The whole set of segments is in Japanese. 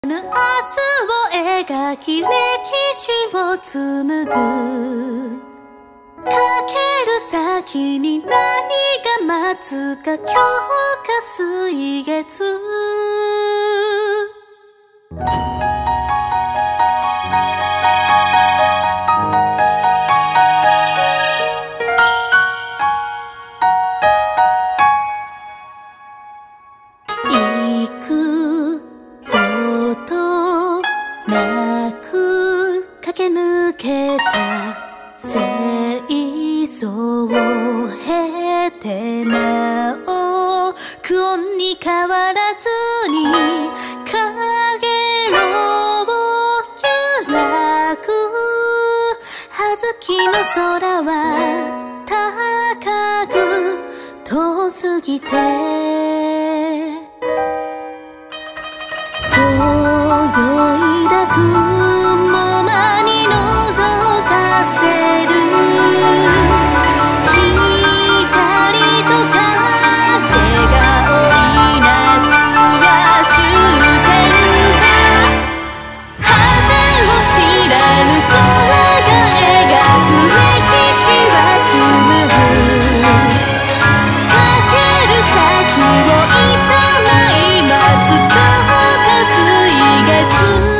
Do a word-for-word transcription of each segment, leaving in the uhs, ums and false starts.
明日を描き歴史を紡ぐ。かける先に何が待つか、今日か水月。行く音なく駆け抜けた清掃を経て、なお苦音に変わらずに影の揺らぐ。葉月の空は高く遠すぎて、そよいだ雲間に覗かせる。光と影が織りなすは終点か。果てを知らぬ空が描く歴史は紡ぐ。かける先をいざない待つ今日か水月。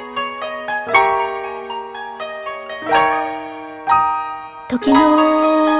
時の